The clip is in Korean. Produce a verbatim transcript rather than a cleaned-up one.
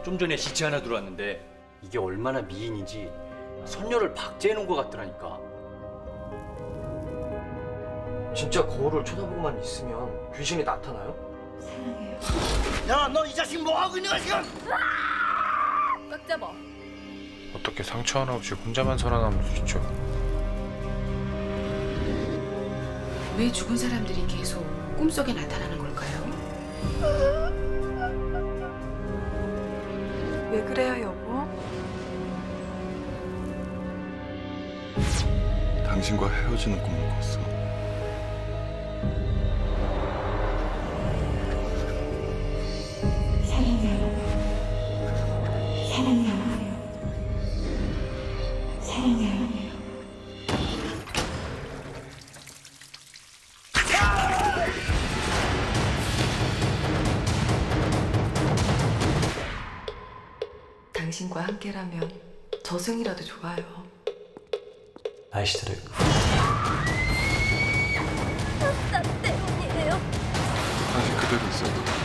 좀 전에 시체 하나 들어왔는데 이게 얼마나 미인인지 선녀를 박제해 놓은 것 같더라니까. 진짜 거울을 쳐다보고만 있으면 귀신이 나타나요? 사랑해요. 야, 너 이 자식 뭐 하고 있는 거야 지금? 꽉 잡아. 어떻게 상처 하나 없이 혼자만 살아남을 수 있죠? 왜 죽은 사람들이 계속 꿈속에 나타나는 걸까요? 왜 그래요, 여보? 당신과 헤어지는 꿈을 꿨어. 사랑해요. 사랑해요. 사랑해요. 당신과 함께라면 저승이라도 좋아요. 날씨들을 나 때문이에요. 당신 그대로 있어도